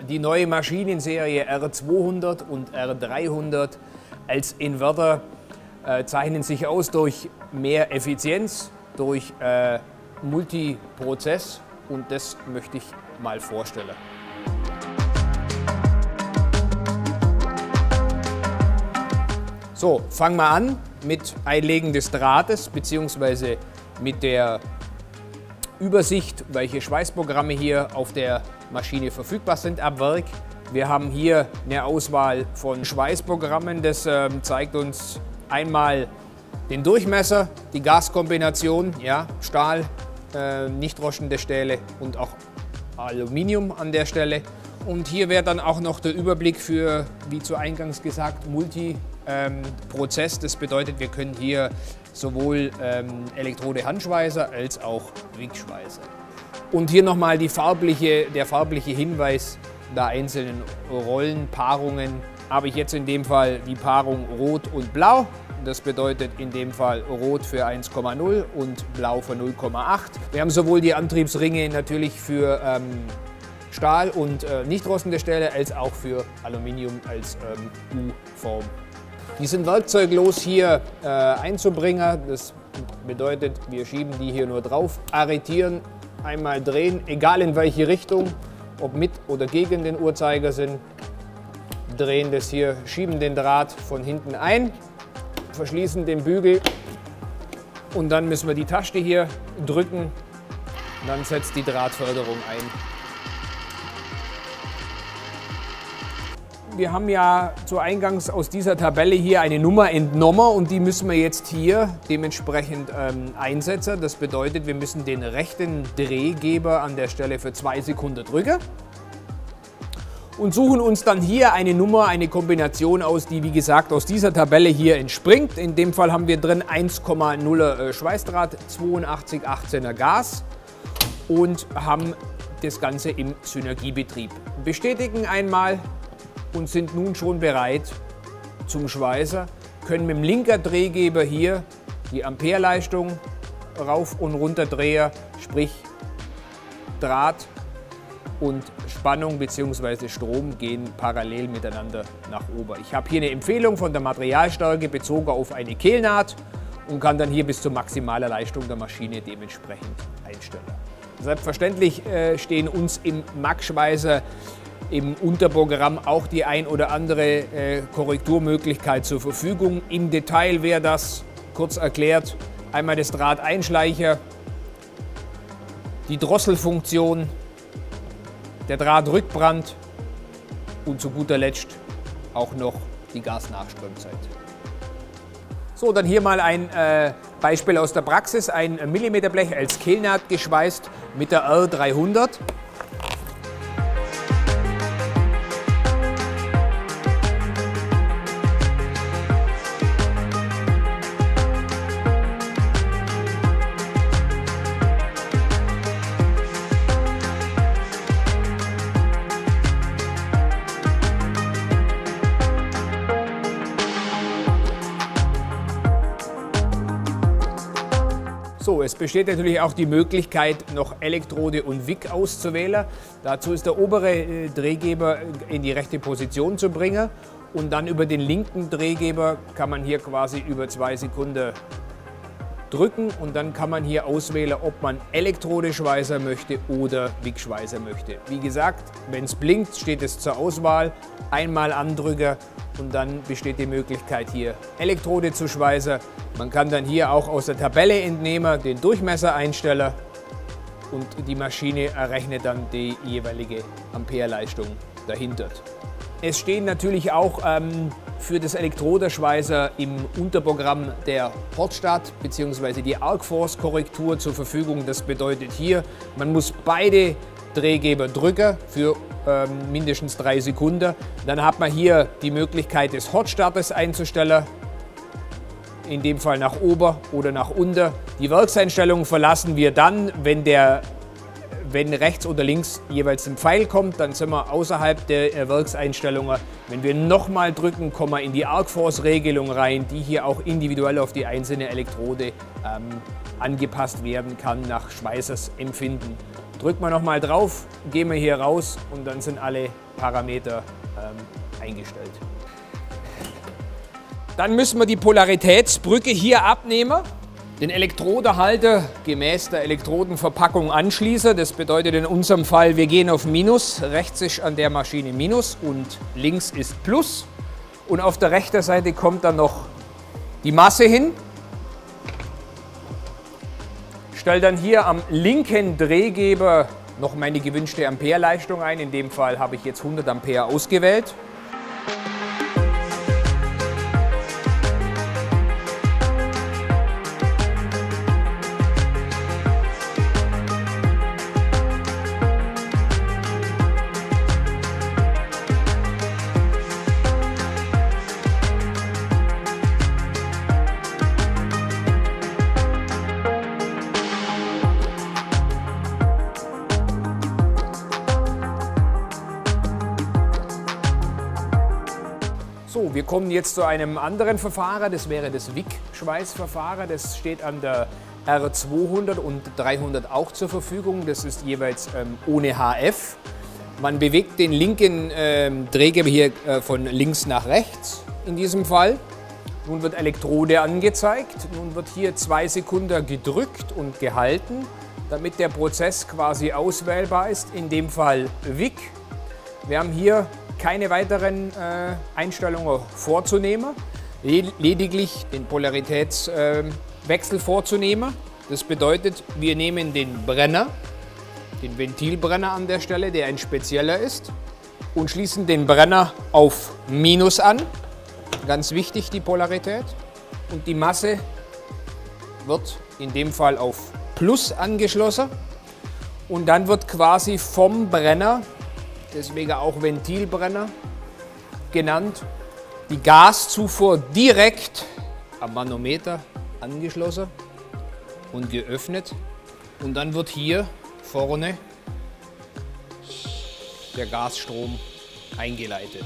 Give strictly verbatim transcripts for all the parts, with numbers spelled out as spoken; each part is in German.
Die neue Maschinenserie R zweihundert und R dreihundert als Inverter äh, zeichnen sich aus durch mehr Effizienz, durch äh, Multiprozess, und das möchte ich mal vorstellen. So, fangen wir an mit Einlegen des Drahtes bzw. mit der Übersicht, welche Schweißprogramme hier auf der Maschine verfügbar sind ab Werk. Wir haben hier eine Auswahl von Schweißprogrammen. Das äh, zeigt uns einmal den Durchmesser, die Gaskombination, ja, Stahl, äh, nicht rostende Stähle und auch Aluminium an der Stelle. Und hier wäre dann auch noch der Überblick für, wie zu eingangs gesagt, Multi-Prozess. Das bedeutet, wir können hier sowohl ähm, Elektrode-Handschweißer als auch Wickschweißer. Und hier nochmal die farbliche, der farbliche Hinweis der einzelnen Rollen, Paarungen. Habe ich jetzt in dem Fall die Paarung Rot und Blau. Das bedeutet in dem Fall Rot für eins Komma null und Blau für null Komma acht. Wir haben sowohl die Antriebsringe natürlich für ähm, Stahl und äh, nicht rostende Stähle als auch für Aluminium als ähm, U-Form. Die sind werkzeuglos hier äh, einzubringen. Das bedeutet, wir schieben die hier nur drauf, arretieren, einmal drehen, egal in welche Richtung, ob mit oder gegen den Uhrzeigersinn. Drehen das hier, schieben den Draht von hinten ein, verschließen den Bügel und dann müssen wir die Taste hier drücken und dann setzt die Drahtförderung ein. Wir haben ja zu Eingangs aus dieser Tabelle hier eine Nummer entnommen und die müssen wir jetzt hier dementsprechend ähm, einsetzen. Das bedeutet, wir müssen den rechten Drehgeber an der Stelle für zwei Sekunden drücken und suchen uns dann hier eine Nummer, eine Kombination aus, die wie gesagt aus dieser Tabelle hier entspringt. In dem Fall haben wir drin eins Komma null Schweißdraht, zweiundachtzig achtzehner Gas und haben das Ganze im Synergiebetrieb. Bestätigen einmal und sind nun schon bereit zum Schweißer, können mit dem linken Drehgeber hier die Ampereleistung rauf und runter drehen, sprich Draht und Spannung bzw. Strom gehen parallel miteinander nach oben. Ich habe hier eine Empfehlung von der Materialstärke bezogen auf eine Kehlnaht und kann dann hier bis zur maximalen Leistung der Maschine dementsprechend einstellen. Selbstverständlich äh, stehen uns im Max-Schweißer im Unterprogramm auch die ein oder andere äh, Korrekturmöglichkeit zur Verfügung. Im Detail wäre das, kurz erklärt, einmal das Drahteinschleicher, die Drosselfunktion, der Drahtrückbrand und zu guter Letzt auch noch die Gasnachströmzeit. So, dann hier mal ein äh, Beispiel aus der Praxis, ein Millimeterblech als Kehlnaht geschweißt mit der R dreihundert. So, es besteht natürlich auch die Möglichkeit, noch Elektrode und Wick auszuwählen. Dazu ist der obere äh, Drehgeber in die rechte Position zu bringen und dann über den linken Drehgeber kann man hier quasi über zwei Sekunden drücken und dann kann man hier auswählen, ob man Elektrodeschweißer möchte oder Wickschweißer möchte. Wie gesagt, wenn es blinkt, steht es zur Auswahl. Einmal andrücken und dann besteht die Möglichkeit hier Elektrode zu schweißen. Man kann dann hier auch aus der Tabelle entnehmen, den Durchmesser einstellen und die Maschine errechnet dann die jeweilige Ampereleistung dahinter. Es stehen natürlich auch ähm, für das Elektrodeschweißer im Unterprogramm der Hotstart bzw. die Arcforce-Korrektur zur Verfügung. Das bedeutet hier, man muss beide Drehgeber drücken für ähm, mindestens drei Sekunden. Dann hat man hier die Möglichkeit des Hotstarters einzustellen, in dem Fall nach oben oder nach unten. Die Werkseinstellungen verlassen wir dann, wenn der wenn rechts oder links jeweils ein Pfeil kommt, dann sind wir außerhalb der Werkseinstellungen. Wenn wir nochmal drücken, kommen wir in die Arc-Force-Regelung rein, die hier auch individuell auf die einzelne Elektrode ähm, angepasst werden kann nach Schweißers Empfinden. Drücken wir nochmal drauf, gehen wir hier raus und dann sind alle Parameter ähm, eingestellt. Dann müssen wir die Polaritätsbrücke hier abnehmen, den Elektrodehalter gemäß der Elektrodenverpackung anschließen. Das bedeutet in unserem Fall, wir gehen auf Minus, rechts ist an der Maschine Minus und links ist Plus. Und auf der rechten Seite kommt dann noch die Masse hin. Stelle dann hier am linken Drehgeber noch meine gewünschte Ampereleistung ein. In dem Fall habe ich jetzt hundert Ampere ausgewählt. So, wir kommen jetzt zu einem anderen Verfahren, das wäre das Wick-Schweißverfahren. Das steht an der R zweihundert und dreihundert auch zur Verfügung. Das ist jeweils ähm, ohne H F. Man bewegt den linken ähm, Drehgeber hier äh, von links nach rechts in diesem Fall. Nun wird Elektrode angezeigt. Nun wird hier zwei Sekunden gedrückt und gehalten, damit der Prozess quasi auswählbar ist. In dem Fall Wick. Wir haben hier keine weiteren äh, Einstellungen vorzunehmen, lediglich den Polaritätswechsel äh, vorzunehmen. Das bedeutet, wir nehmen den Brenner, den Ventilbrenner an der Stelle, der ein spezieller ist, und schließen den Brenner auf Minus an. Ganz wichtig, die Polarität. Und die Masse wird in dem Fall auf Plus angeschlossen. Und dann wird quasi vom Brenner, deswegen auch Ventilbrenner genannt, die Gaszufuhr direkt am Manometer angeschlossen und geöffnet. Und dann wird hier vorne der Gasstrom eingeleitet.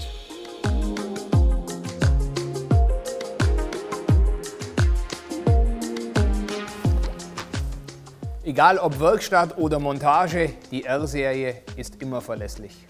Egal ob Werkstatt oder Montage, die R-Serie ist immer verlässlich.